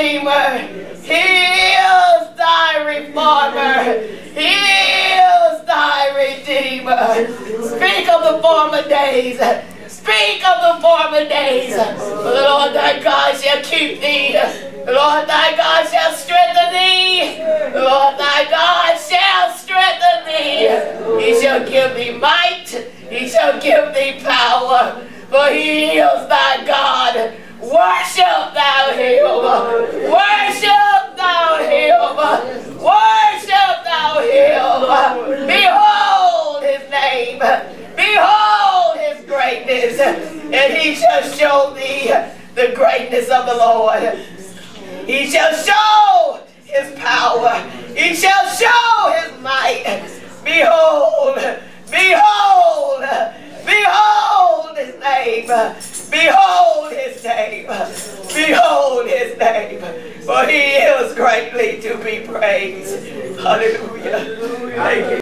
Redeemer. He is thy Reformer. He is thy Redeemer. Speak of the former days. Speak of the former days. The Lord thy God shall keep thee. The Lord thy God shall strengthen thee. The Lord thy God shall strengthen thee. He shall give thee might. He shall give thee power. For he is thy God. Worship thou him. Worship thou him. Worship thou him. Behold his name. Behold his greatness. And he shall show thee the greatness of the Lord. He shall show his power. He shall show his might. Behold, behold, behold his name. Behold his name. Behold his name. For he is greatly to be praised. Hallelujah. Thank you.